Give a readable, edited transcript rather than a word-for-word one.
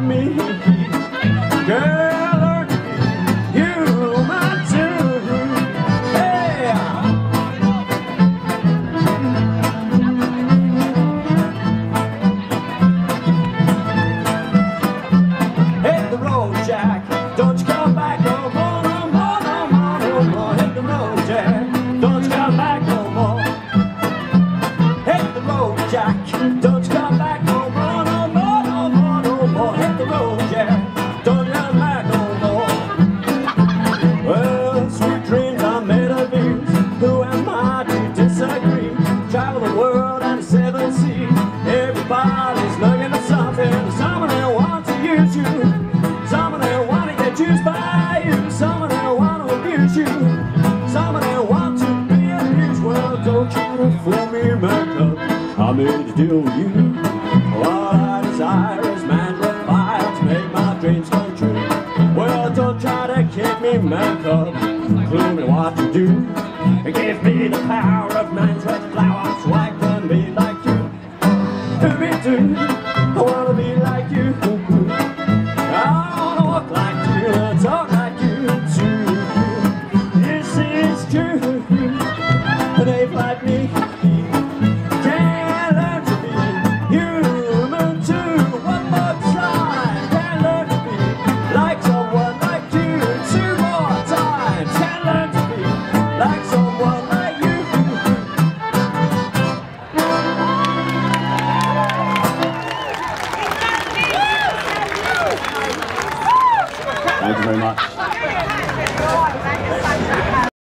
give me. Girl, you might too. Hey! Hit the road, Jack. Don't you come back no more, no more, no more, no more. Hit the road, Jack. Don't you come back no more. Hit the road, Jack. Don't you come back no more, no more, no more, no more. Hit the road, Jack. Don't you come back no more. Well, sweet dreams are made of these. Who am I to disagree? Travel the world and the seven seas. Everybody's looking for something. Someone that wants to use you. Someone that want to get used by you. Someone that want to abuse you. Someone that want to be abused. Well, don't try to fool me, man, 'cause I made a deal with you. What I desire is man with fire to make my dreams come true. Well, don't try to kick me, man, 'cause clue me what to do. Give me the power of man's red flower so I can be like you. Do I wanna be like you. I wanna walk like you and talk like you too. This is true. And they fly